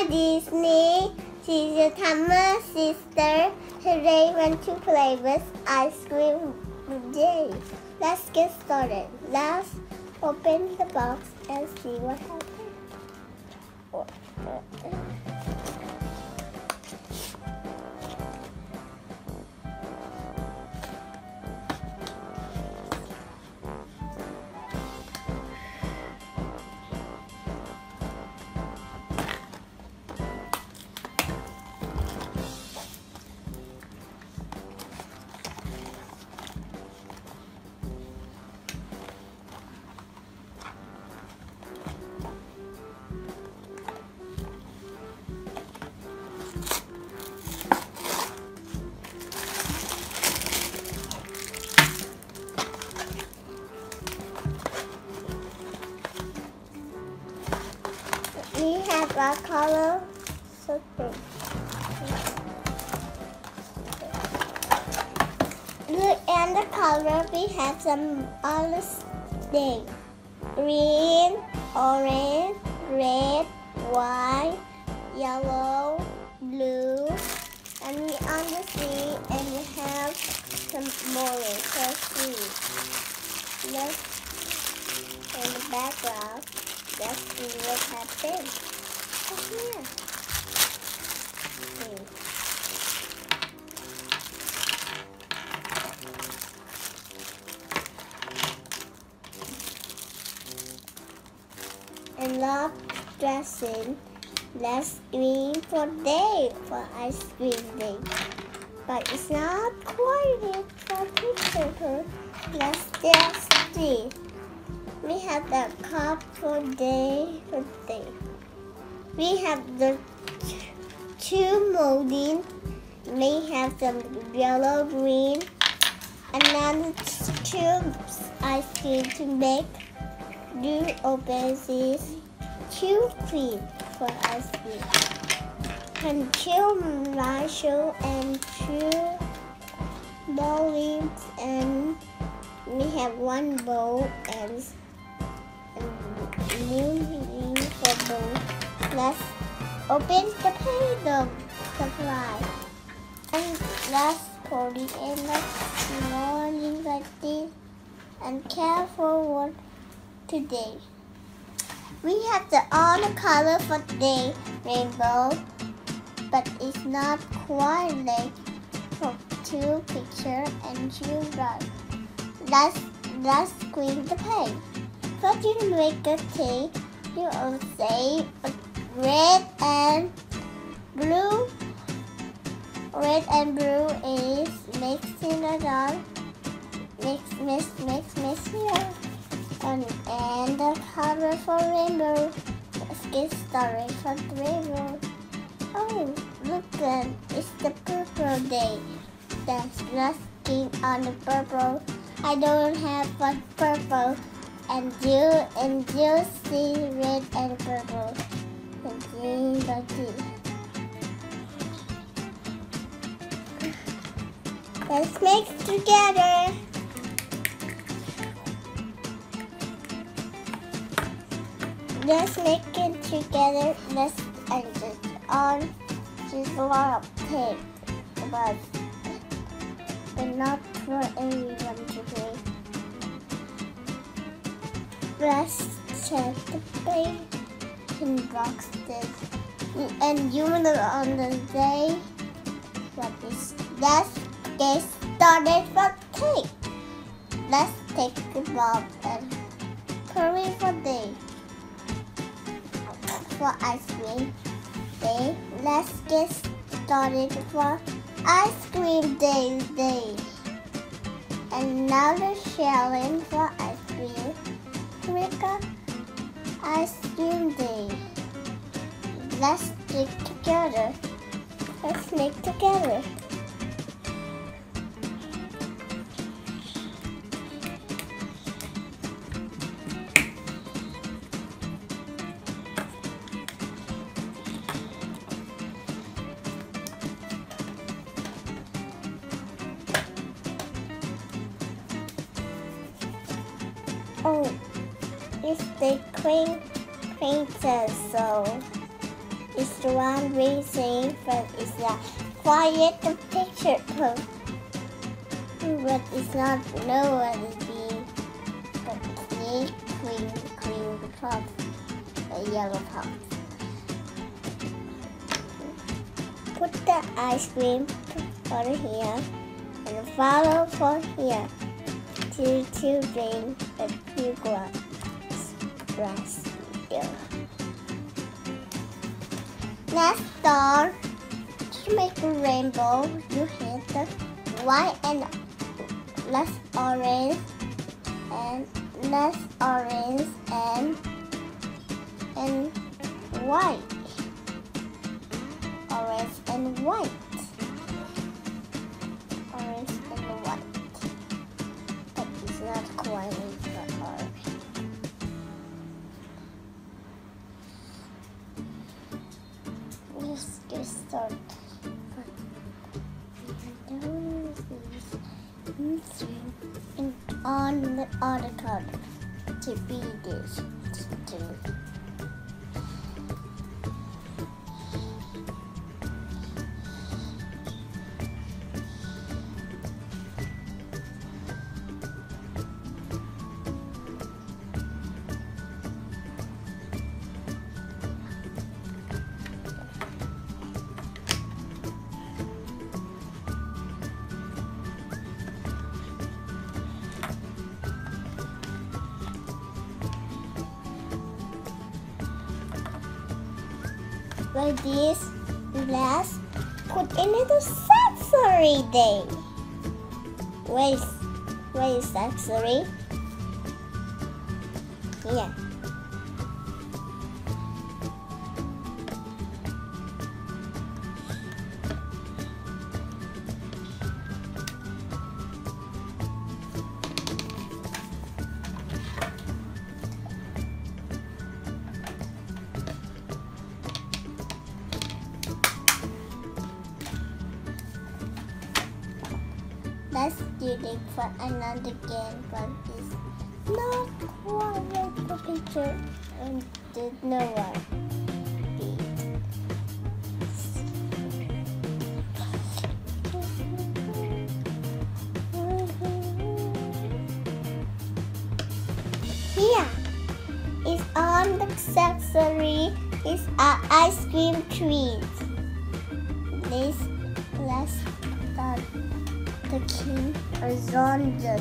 Disney. She's your Thomas sister. Today went to play with ice cream day. Let's get started. Let's open the box and see what happens. We have a color circle. Look at the color. We have some other things: green, orange, red, white, yellow, blue, and we on the sea, and we have some more. Let's see. Let's in the background. Let's see what happens. Come here. I love dressing. Let's green for day for ice cream day. But it's not quite for picture. Let's just see. We have the cup for day. We have the two molding. We have some yellow, green, and then two ice cream to make. Do open these two cream for ice cream. And two marshmallow and two bowls, and we have one bowl and new for bowl. Let's open the paper supply and let's put it in the morning like this and careful what today. We have all the color for today, rainbow, but it's not quite like for two picture and two bright. Let's clean the paint. First you make a cake, you will say red and blue. Red and blue is mixing it all. Mix here. And the color for rainbow. Let's get started for the rainbow. Oh, look good. It's the purple day. Let's get on the purple. I don't have one purple. And you see red and purple and green like this. Let's mix together. Let's make it together. Let's just on just a lot of tape, but not for everyone to play. Let's check the paint boxes. And you know on the day what is. Let's get started for cake. Let's take the bulb and put it for day. For ice cream day. Let's get started for ice cream day. Another challenge for ice cream. Make up ice cream day. Let's stick together. Let's make together. Oh, it's the queen princess, so is the one we see from is the quiet picture book. But it's not no one is being but snake, cream, top, a yellow top. Put the ice cream on here and follow for here to drink a few grass here. Next door, to make a rainbow, you hit the white and less orange and white. Orange and white. Orange and white. But it's not quite the orange. Let's just start. And on the other card to be this. Like this, let's put in the accessory day. Where is accessory? Here. Let's do it for another game, but it's not quite like the picture and did no one. Here is on the accessory is our ice cream trees. Let's start. The king is on the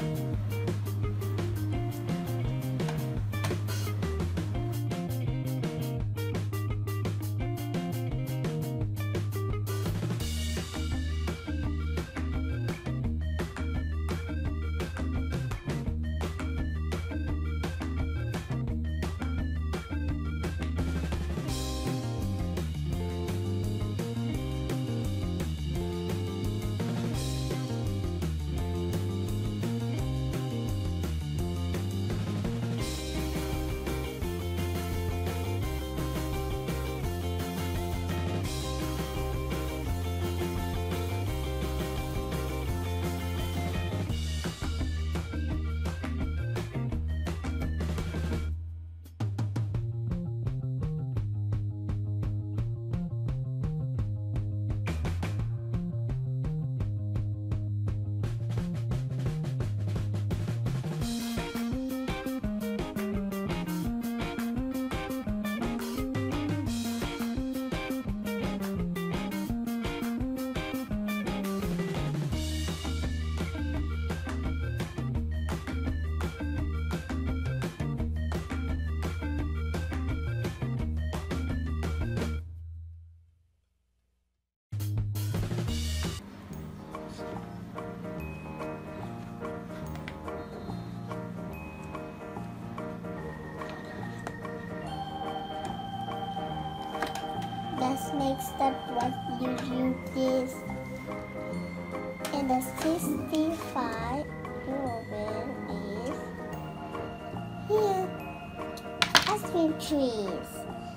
Let's make step what you use this. And the 65 oven is here. Ice cream trees.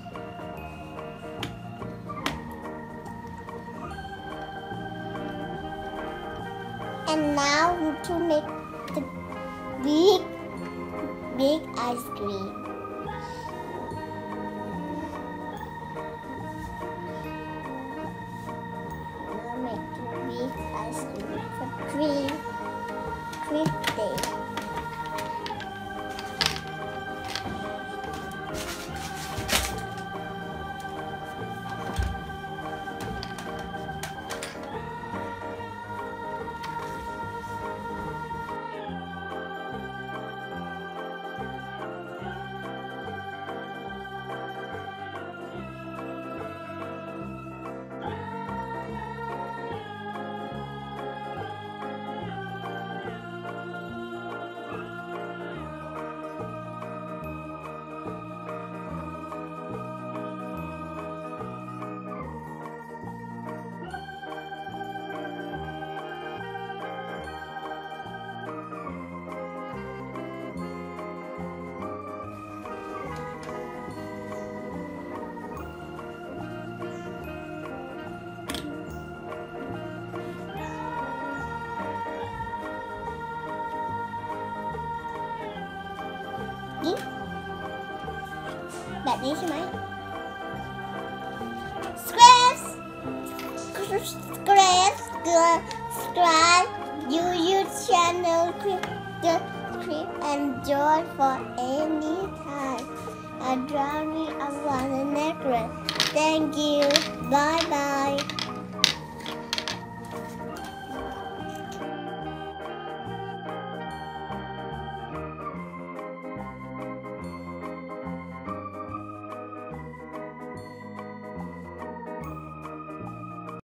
And now to make the big ice cream. 50. Đi. แบบนี้ใช่ไหม Scratch subscribe YouTube channel click the clip and join for any time. A drawing of one necklace. Thank you. Bye bye.